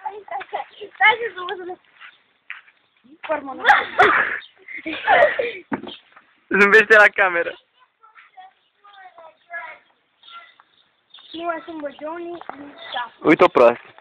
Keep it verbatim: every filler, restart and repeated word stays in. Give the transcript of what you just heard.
Stai să văd. Formă. Zâmbește la cameră. Nu mai sunt băgioni. Uite-o prost.